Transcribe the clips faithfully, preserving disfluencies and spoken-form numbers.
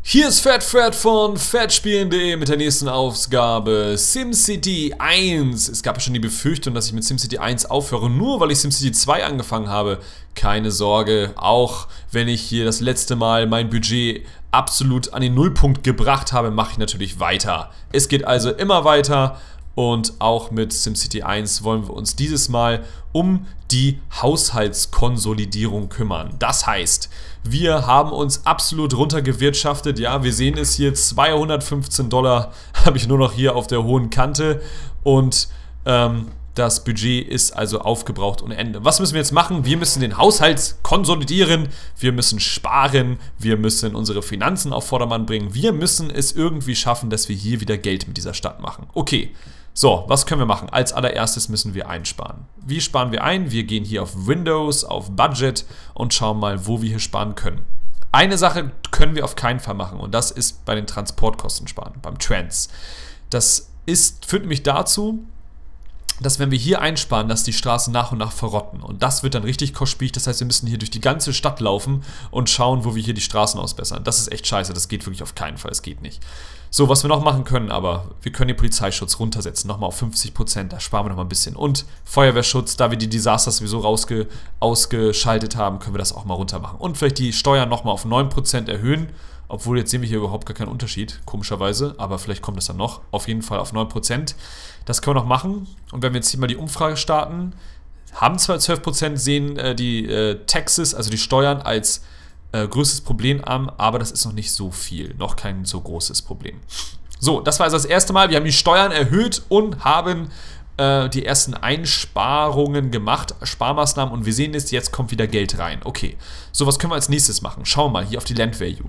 Hier ist FatFred von fatspielen punkt de mit der nächsten Ausgabe SimCity eins. Es gab ja schon die Befürchtung, dass ich mit SimCity eins aufhöre, nur weil ich SimCity zwei angefangen habe. Keine Sorge, auch wenn ich hier das letzte Mal mein Budget absolut an den Nullpunkt gebracht habe, mache ich natürlich weiter. Es geht also immer weiter. Und auch mit SimCity eins wollen wir uns dieses Mal um die Haushaltskonsolidierung kümmern. Das heißt, wir haben uns absolut runtergewirtschaftet. Ja, wir sehen es hier, zweihundertfünfzehn Dollar habe ich nur noch hier auf der hohen Kante. Und ähm, das Budget ist also aufgebraucht ohne Ende. Was müssen wir jetzt machen? Wir müssen den Haushalt konsolidieren. Wir müssen sparen. Wir müssen unsere Finanzen auf Vordermann bringen. Wir müssen es irgendwie schaffen, dass wir hier wieder Geld mit dieser Stadt machen. Okay. So, was können wir machen? Als allererstes müssen wir einsparen. Wie sparen wir ein? Wir gehen hier auf Windows, auf Budget und schauen mal, wo wir hier sparen können. Eine Sache können wir auf keinen Fall machen und das ist bei den Transportkosten sparen, beim Trans. Das ist, führt nämlich dazu, dass wenn wir hier einsparen, dass die Straßen nach und nach verrotten. Und das wird dann richtig kostspielig. Das heißt, wir müssen hier durch die ganze Stadt laufen und schauen, wo wir hier die Straßen ausbessern. Das ist echt scheiße. Das geht wirklich auf keinen Fall. Das geht nicht. So, was wir noch machen können, aber wir können den Polizeischutz runtersetzen. Nochmal auf fünfzig Prozent. Da sparen wir nochmal ein bisschen. Und Feuerwehrschutz, da wir die Desaster sowieso rausge ausgeschaltet haben, können wir das auch mal runter machen. Und vielleicht die Steuern nochmal auf neun Prozent erhöhen. Obwohl, jetzt sehen wir hier überhaupt gar keinen Unterschied, komischerweise. Aber vielleicht kommt es dann noch. Auf jeden Fall auf neun Prozent. Das können wir noch machen. Und wenn wir jetzt hier mal die Umfrage starten, haben zwar zwölf Prozent, sehen äh, die äh, Taxes, also die Steuern, als äh, größtes Problem an, aber das ist noch nicht so viel. Noch kein so großes Problem. So, das war also das erste Mal. Wir haben die Steuern erhöht und haben äh, die ersten Einsparungen gemacht, Sparmaßnahmen. Und wir sehen jetzt, jetzt kommt wieder Geld rein. Okay, so was können wir als nächstes machen? Schauen wir mal hier auf die Land Value.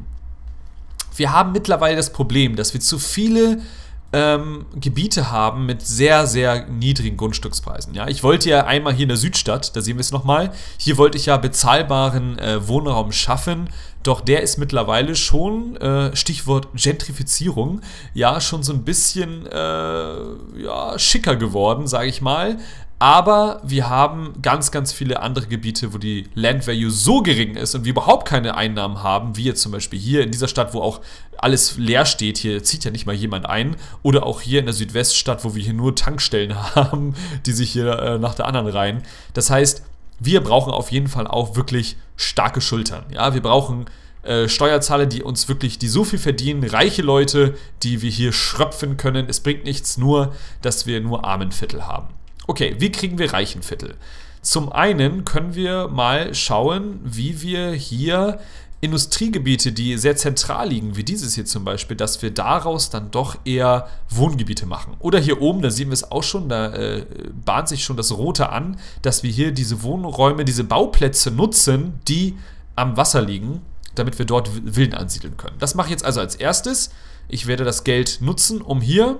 Wir haben mittlerweile das Problem, dass wir zu viele ähm, Gebiete haben mit sehr, sehr niedrigen Grundstückspreisen. Ja, ich wollte ja einmal hier in der Südstadt, da sehen wir es nochmal, hier wollte ich ja bezahlbaren äh, Wohnraum schaffen, doch der ist mittlerweile schon, äh, Stichwort Gentrifizierung, ja, schon so ein bisschen äh, ja, schicker geworden, sage ich mal. Aber wir haben ganz, ganz viele andere Gebiete, wo die Land Value so gering ist und wir überhaupt keine Einnahmen haben, wie jetzt zum Beispiel hier in dieser Stadt, wo auch alles leer steht. Hier zieht ja nicht mal jemand ein. Oder auch hier in der Südweststadt, wo wir hier nur Tankstellen haben, die sich hier äh, nach der anderen reihen. Das heißt, wir brauchen auf jeden Fall auch wirklich starke Schultern. Ja, wir brauchen äh, Steuerzahler, die uns wirklich, die so viel verdienen, reiche Leute, die wir hier schröpfen können. Es bringt nichts nur, dass wir nur Armenviertel haben. Okay, wie kriegen wir Reichenviertel? Zum einen können wir mal schauen, wie wir hier Industriegebiete, die sehr zentral liegen, wie dieses hier zum Beispiel, dass wir daraus dann doch eher Wohngebiete machen. Oder hier oben, da sehen wir es auch schon, da äh, bahnt sich schon das Rote an, dass wir hier diese Wohnräume, diese Bauplätze nutzen, die am Wasser liegen, damit wir dort Villen ansiedeln können. Das mache ich jetzt also als erstes. Ich werde das Geld nutzen, um hier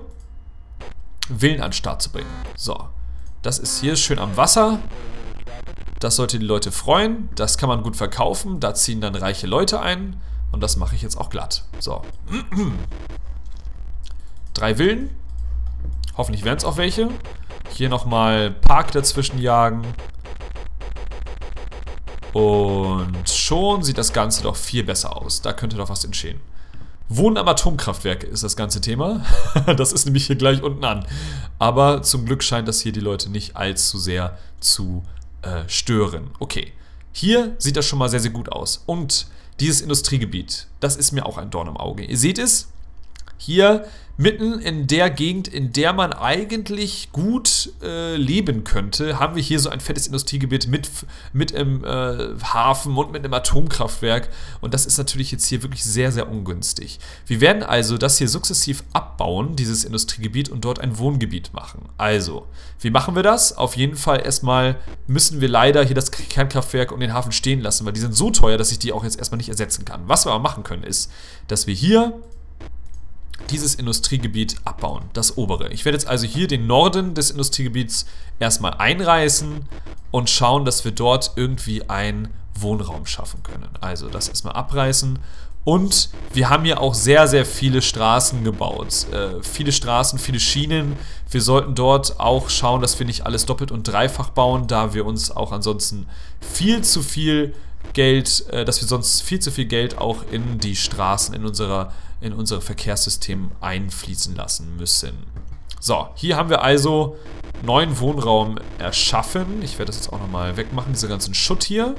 Villen an den Start zu bringen. So. Das ist hier schön am Wasser. Das sollte die Leute freuen. Das kann man gut verkaufen. Da ziehen dann reiche Leute ein. Und das mache ich jetzt auch glatt. So. Drei Villen. Hoffentlich werden es auch welche. Hier nochmal Park dazwischen jagen. Und schon sieht das Ganze doch viel besser aus. Da könnte doch was entstehen. Wohnen am Atomkraftwerk ist das ganze Thema. Das ist nämlich hier gleich unten an. Aber zum Glück scheint das hier die Leute nicht allzu sehr zu äh, stören. Okay, hier sieht das schon mal sehr, sehr gut aus. Und dieses Industriegebiet, das ist mir auch ein Dorn im Auge. Ihr seht es, hier mitten in der Gegend, in der man eigentlich gut äh, leben könnte, haben wir hier so ein fettes Industriegebiet mit, mit im äh, Hafen und mit einem Atomkraftwerk. Und das ist natürlich jetzt hier wirklich sehr, sehr ungünstig. Wir werden also das hier sukzessiv abbauen, dieses Industriegebiet, und dort ein Wohngebiet machen. Also, wie machen wir das? Auf jeden Fall erstmal müssen wir leider hier das Kernkraftwerk und den Hafen stehen lassen, weil die sind so teuer, dass ich die auch jetzt erstmal nicht ersetzen kann. Was wir aber machen können, ist, dass wir hier dieses Industriegebiet abbauen, das obere. Ich werde jetzt also hier den Norden des Industriegebiets erstmal einreißen und schauen, dass wir dort irgendwie einen Wohnraum schaffen können. Also das erstmal abreißen. Und wir haben hier auch sehr, sehr viele Straßen gebaut. Äh, viele Straßen, viele Schienen. Wir sollten dort auch schauen, dass wir nicht alles doppelt und dreifach bauen, da wir uns auch ansonsten viel zu viel Geld, äh, dass wir sonst viel zu viel Geld auch in die Straßen, in, unserer, in unser Verkehrssystem einfließen lassen müssen. So, hier haben wir also neuen Wohnraum erschaffen. Ich werde das jetzt auch nochmal wegmachen, diese ganzen Schutt hier.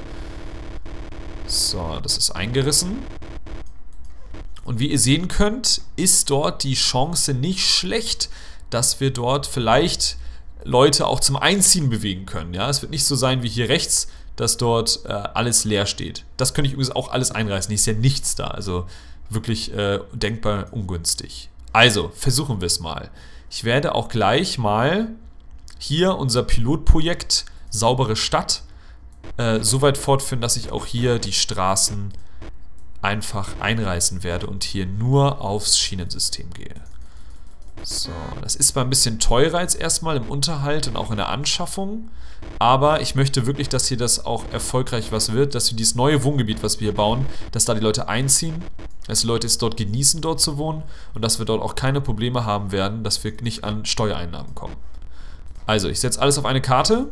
So, das ist eingerissen. Und wie ihr sehen könnt, ist dort die Chance nicht schlecht, dass wir dort vielleicht Leute auch zum Einziehen bewegen können. Ja, es wird nicht so sein wie hier rechts, dass dort äh, alles leer steht. Das könnte ich übrigens auch alles einreißen. Hier ist ja nichts da. Also wirklich äh, denkbar ungünstig. Also, versuchen wir es mal. Ich werde auch gleich mal hier unser Pilotprojekt Saubere Stadt äh, so weit fortführen, dass ich auch hier die Straßen einfach einreißen werde und hier nur aufs Schienensystem gehe. So, das ist zwar ein bisschen teurer jetzt erstmal im Unterhalt und auch in der Anschaffung, aber ich möchte wirklich, dass hier das auch erfolgreich was wird, dass wir dieses neue Wohngebiet, was wir hier bauen, dass da die Leute einziehen, dass die Leute es dort genießen, dort zu wohnen und dass wir dort auch keine Probleme haben werden, dass wir nicht an Steuereinnahmen kommen. Also, ich setze alles auf eine Karte.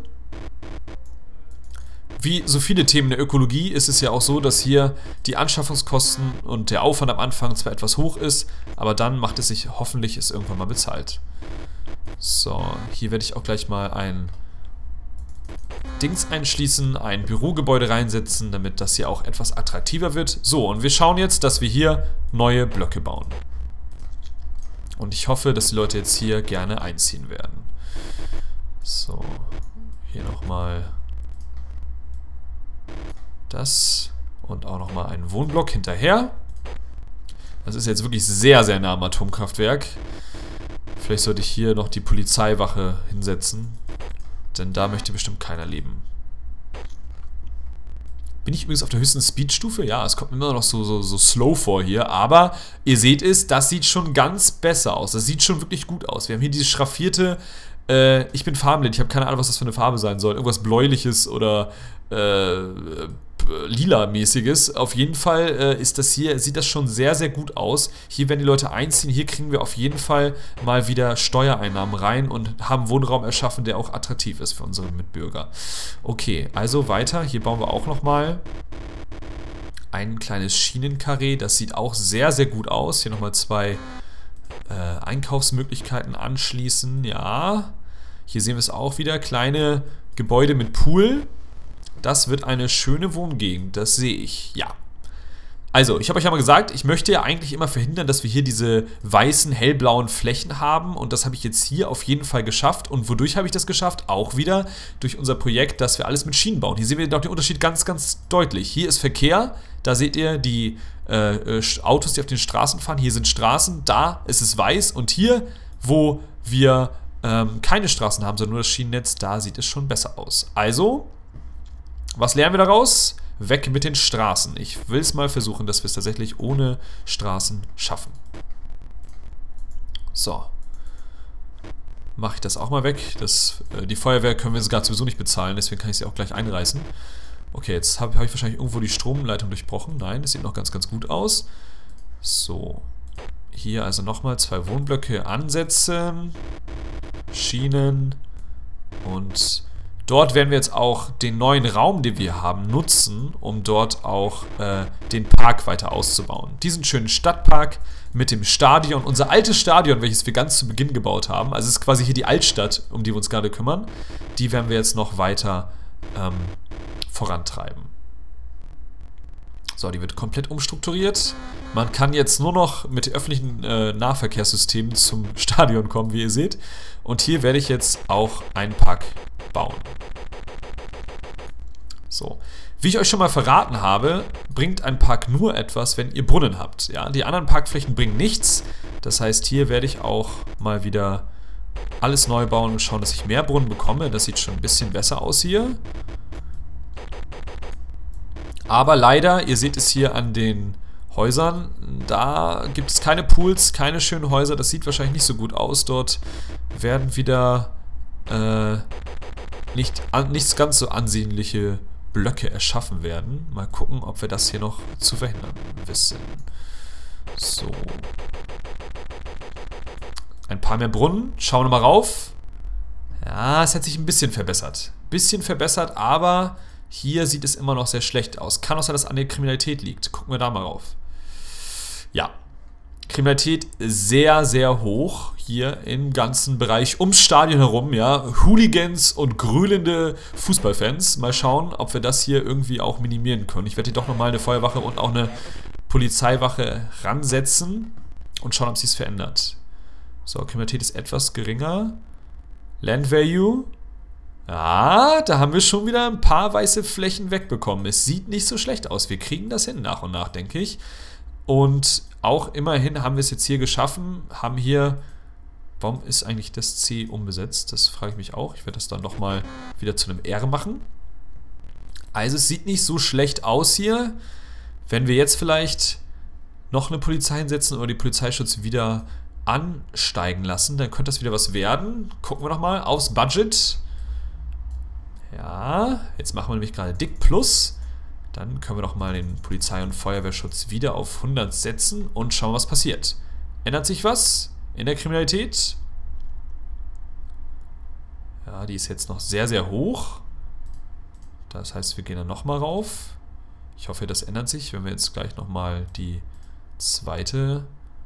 Wie so viele Themen der Ökologie ist es ja auch so, dass hier die Anschaffungskosten und der Aufwand am Anfang zwar etwas hoch ist, aber dann macht es sich hoffentlich es irgendwann mal bezahlt. So, hier werde ich auch gleich mal ein Dings einschließen, ein Bürogebäude reinsetzen, damit das hier auch etwas attraktiver wird. So, und wir schauen jetzt, dass wir hier neue Blöcke bauen. Und ich hoffe, dass die Leute jetzt hier gerne einziehen werden. So, hier nochmal das und auch nochmal einen Wohnblock hinterher. Das ist jetzt wirklich sehr, sehr nah am Atomkraftwerk. Vielleicht sollte ich hier noch die Polizeiwache hinsetzen, denn da möchte bestimmt keiner leben. Bin ich übrigens auf der höchsten Speedstufe? Ja, es kommt mir immer noch so, so, so slow vor hier, aber ihr seht es, das sieht schon ganz besser aus. Das sieht schon wirklich gut aus. Wir haben hier dieses schraffierte, äh, ich bin farbenblind, ich habe keine Ahnung, was das für eine Farbe sein soll. Irgendwas bläuliches oder äh, lila-mäßiges. Auf jeden Fall äh, ist das hier, sieht das schon sehr, sehr gut aus. Hier werden die Leute einziehen. Hier kriegen wir auf jeden Fall mal wieder Steuereinnahmen rein und haben Wohnraum erschaffen, der auch attraktiv ist für unsere Mitbürger. Okay, also weiter. Hier bauen wir auch nochmal ein kleines Schienenkarree. Das sieht auch sehr, sehr gut aus. Hier nochmal zwei äh, Einkaufsmöglichkeiten anschließen. Ja, hier sehen wir es auch wieder. Kleine Gebäude mit Pool. Das wird eine schöne Wohngegend, das sehe ich, ja. Also, ich habe euch ja mal gesagt, ich möchte ja eigentlich immer verhindern, dass wir hier diese weißen, hellblauen Flächen haben. Und das habe ich jetzt hier auf jeden Fall geschafft. Und wodurch habe ich das geschafft? Auch wieder durch unser Projekt, dass wir alles mit Schienen bauen. Hier sehen wir doch den Unterschied ganz, ganz deutlich. Hier ist Verkehr, da seht ihr die äh, Autos, die auf den Straßen fahren. Hier sind Straßen, da ist es weiß. Und hier, wo wir ähm, keine Straßen haben, sondern nur das Schienennetz, da sieht es schon besser aus. Also, was lernen wir daraus? Weg mit den Straßen. Ich will es mal versuchen, dass wir es tatsächlich ohne Straßen schaffen. So. Mache ich das auch mal weg. Das, äh, die Feuerwehr können wir sogar sowieso nicht bezahlen, deswegen kann ich sie auch gleich einreißen. Okay, jetzt habe hab ich wahrscheinlich irgendwo die Stromleitung durchbrochen. Nein, das sieht noch ganz, ganz gut aus. So. Hier also nochmal zwei Wohnblöcke ansetzen. Schienen. Und dort werden wir jetzt auch den neuen Raum, den wir haben, nutzen, um dort auch äh, den Park weiter auszubauen. Diesen schönen Stadtpark mit dem Stadion, unser altes Stadion, welches wir ganz zu Beginn gebaut haben, also es ist quasi hier die Altstadt, um die wir uns gerade kümmern, die werden wir jetzt noch weiter ähm, vorantreiben. So, die wird komplett umstrukturiert. Man kann jetzt nur noch mit öffentlichen äh, Nahverkehrssystemen zum Stadion kommen, wie ihr seht. Und hier werde ich jetzt auch einen Park bauen. So. Wie ich euch schon mal verraten habe, bringt ein Park nur etwas, wenn ihr Brunnen habt. Ja? Die anderen Parkflächen bringen nichts. Das heißt, hier werde ich auch mal wieder alles neu bauen und schauen, dass ich mehr Brunnen bekomme. Das sieht schon ein bisschen besser aus hier. Aber leider, ihr seht es hier an den Häusern, da gibt es keine Pools, keine schönen Häuser. Das sieht wahrscheinlich nicht so gut aus. Dort werden wieder äh, nicht, an, nicht ganz so ansehnliche Blöcke erschaffen werden. Mal gucken, ob wir das hier noch zu verhindern wissen. So. Ein paar mehr Brunnen. Schauen wir mal rauf. Ja, es hat sich ein bisschen verbessert. Bisschen verbessert, aber Hier sieht es immer noch sehr schlecht aus. Kann auch sein, dass es an der Kriminalität liegt. Gucken wir da mal rauf. Ja. Kriminalität sehr, sehr hoch hier im ganzen Bereich ums Stadion herum, ja. Hooligans und grölende Fußballfans. Mal schauen, ob wir das hier irgendwie auch minimieren können. Ich werde hier doch nochmal eine Feuerwache und auch eine Polizeiwache ransetzen und schauen, ob sich es verändert. So, Kriminalität ist etwas geringer. Land Value. Ja, da haben wir schon wieder ein paar weiße Flächen wegbekommen. Es sieht nicht so schlecht aus. Wir kriegen das hin nach und nach, denke ich. Und auch immerhin haben wir es jetzt hier geschaffen, haben hier... Warum ist eigentlich das C unbesetzt? Das frage ich mich auch. Ich werde das dann nochmal wieder zu einem R machen. Also es sieht nicht so schlecht aus hier. Wenn wir jetzt vielleicht noch eine Polizei hinsetzen oder die Polizeischutz wieder ansteigen lassen, dann könnte das wieder was werden. Gucken wir nochmal aufs Budget. Ja, jetzt machen wir nämlich gerade dick plus. Dann können wir doch mal den Polizei- und Feuerwehrschutz wieder auf hundert setzen und schauen, was passiert. Ändert sich was in der Kriminalität? Ja, die ist jetzt noch sehr, sehr hoch. Das heißt, wir gehen dann nochmal rauf. Ich hoffe, das ändert sich, wenn wir jetzt gleich nochmal die zweite,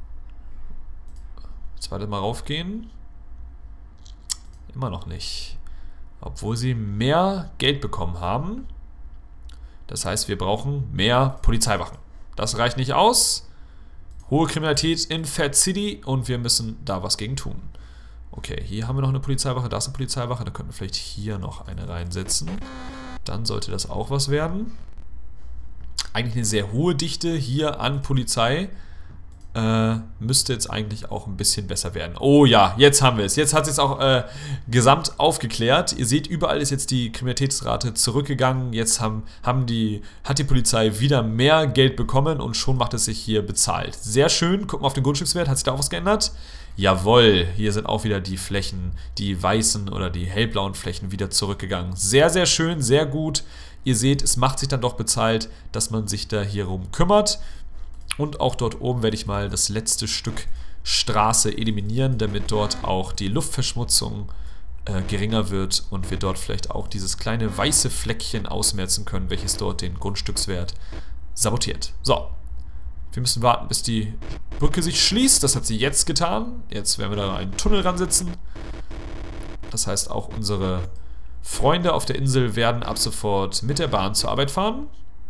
zweite Mal raufgehen. Immer noch nicht. Obwohl sie mehr Geld bekommen haben. Das heißt, wir brauchen mehr Polizeiwachen. Das reicht nicht aus. Hohe Kriminalität in Fat City und wir müssen da was gegen tun. Okay, hier haben wir noch eine Polizeiwache, da ist eine Polizeiwache. Da könnten wir vielleicht hier noch eine reinsetzen. Dann sollte das auch was werden. Eigentlich eine sehr hohe Dichte hier an Polizei. Äh, müsste jetzt eigentlich auch ein bisschen besser werden. Oh ja, jetzt haben wir es. Jetzt hat es jetzt auch äh, gesamt aufgeklärt. Ihr seht, überall ist jetzt die Kriminalitätsrate zurückgegangen. Jetzt haben, haben die, hat die Polizei wieder mehr Geld bekommen und schon macht es sich hier bezahlt. Sehr schön. Gucken wir auf den Grundstückswert. Hat sich da auch was geändert? Jawohl, hier sind auch wieder die Flächen, die weißen oder die hellblauen Flächen wieder zurückgegangen. Sehr, sehr schön, sehr gut. Ihr seht, es macht sich dann doch bezahlt, dass man sich da hier rum kümmert. Und auch dort oben werde ich mal das letzte Stück Straße eliminieren, damit dort auch die Luftverschmutzung äh, geringer wird und wir dort vielleicht auch dieses kleine weiße Fleckchen ausmerzen können, welches dort den Grundstückswert sabotiert. So, wir müssen warten, bis die Brücke sich schließt. Das hat sie jetzt getan. Jetzt werden wir da einen Tunnel ransetzen. Das heißt, auch unsere Freunde auf der Insel werden ab sofort mit der Bahn zur Arbeit fahren.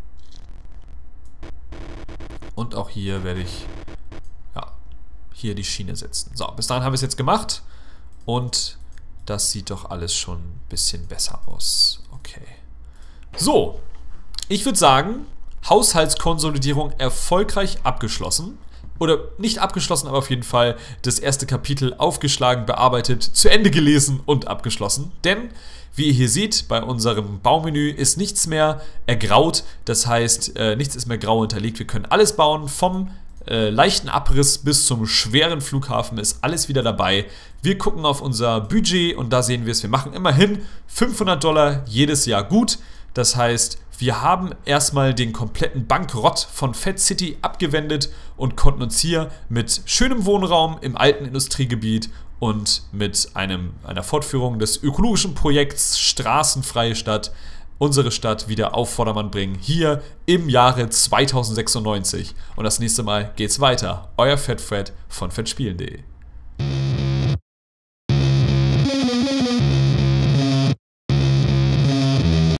Und auch hier werde ich ja, hier die Schiene setzen. So, bis dahin haben wir es jetzt gemacht. Und das sieht doch alles schon ein bisschen besser aus. Okay. So, ich würde sagen, Haushaltskonsolidierung erfolgreich abgeschlossen. Oder nicht abgeschlossen, aber auf jeden Fall das erste Kapitel aufgeschlagen, bearbeitet, zu Ende gelesen und abgeschlossen. Denn, wie ihr hier seht, bei unserem Baumenü ist nichts mehr ergraut. Das heißt, äh, nichts ist mehr grau hinterlegt. Wir können alles bauen, vom äh, leichten Abriss bis zum schweren Flughafen ist alles wieder dabei. Wir gucken auf unser Budget und da sehen wir es. Wir machen immerhin fünfhundert Dollar jedes Jahr gut. Das heißt, wir haben erstmal den kompletten Bankrott von Fat City abgewendet und konnten uns hier mit schönem Wohnraum im alten Industriegebiet und mit einem, einer Fortführung des ökologischen Projekts Straßenfreie Stadt unsere Stadt wieder auf Vordermann bringen, hier im Jahre zweitausendsechsundneunzig. Und das nächste Mal geht's weiter. Euer Fat Fred von fettspielen punkt de.